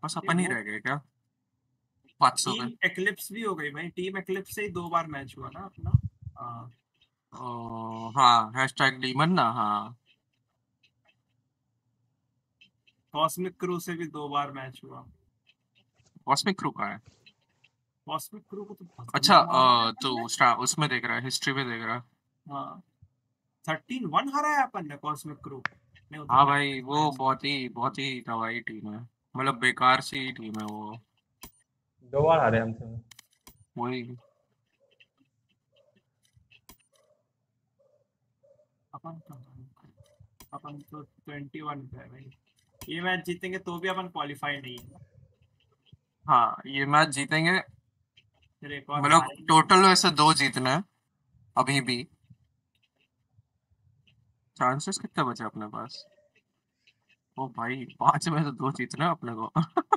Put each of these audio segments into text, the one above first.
बस ये अपन ही वो रह गए क्या 500 पे? टीम एक्लिप्स भी हो गई भाई, टीम एक्लिप्स से ही 2 बार मैच हुआ ना अपना। हाँ। हाँ हैशटैग डीमन ना, हाँ। कॉस्मिक क्रू से भी 2 बार मैच हुआ। कॉस्मिक क्रू का है? कॉस्मिक क्रू को तो अच्छा, भसम मारा है अपन तो ने। उसमें देख रहा है, हिस्ट्री में देख रहा है। हाँ, 13-1 हराया अपन ने कॉस्मिक क्रू ने उधर हाँ मैच भाई, वो मैच। बहुत ही दवाई टीम है, मतलब बेकार सी टीम है वो। 2 बार हारे हमसे। वही। अपन अपन तो 21 पे है भाई। ये मैच जीतेंगे तो भी अपन क्वालिफाई नहीं है। हाँ, ये मैच जीतेंगे। फिर एक और मतलब हारेंगे। टोटल वैसे 2 जीतना है अभी भी। चांसेस कितने बचे अपने पास? ओ भाई, 5 में से 2 जीतना है अपने को।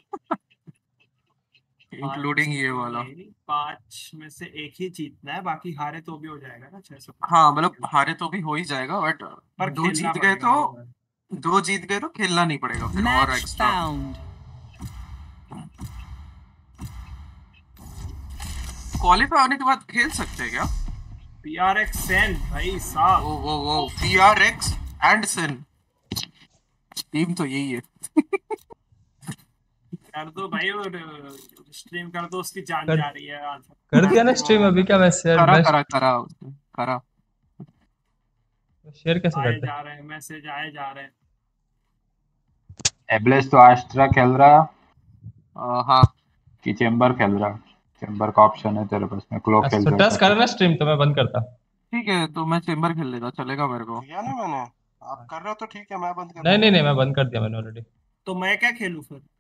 पांच इंक्लूडिंग ये तो वाला। नहीं, 5 में से एक ही जीतना है, बाकी हारे तो भी हो जाएगा ना 600। हाँ मतलब हारे तो भी हो ही जाएगा, बट पर दो खेलना जीत गए पड़ेगा तो वो है। 2 जीत गए तो खेलना नहीं पड़ेगा फिर और Match एक्स्ट्रा। found. क्वालिफाई होने के बाद खेल सकते हैं क्या? PRX सेन भाई साहब। वो PRX एंड सिन, टीम तो यही है। कर दो भाई, और स्ट्रीम कर दो, उसकी जान कर जा रही है आज। कर दिया ना स्ट्रीम अभी, क्या मैं शेयर करा बेस्ट करा करा उसने, करा। शेयर कैसे आए करते जा रहे हैं मैसेज, आए जा रहे हैं। एब्लेस तो एस्ट्रा खेल रहा हाँ। कि चेम्बर खेल रहा? चेम्बर का ऑप्शन है तेरे पास में, क्लोक हैं? खेल तो सकता टच है। करो ना स्ट्रीम तो मैं बंद करता। ठीक है, तो मैं चेम्बर खेल लेता, चलेगा मेरे को। किया ना मैंने। आप कर रहे हो तो ठीक है, मैं बंद कर नहीं नहीं दूंगा। नहीं, मैं बंद कर दिया मैंने ऑलरेडी। तो मैं क्या खेलूं फिर?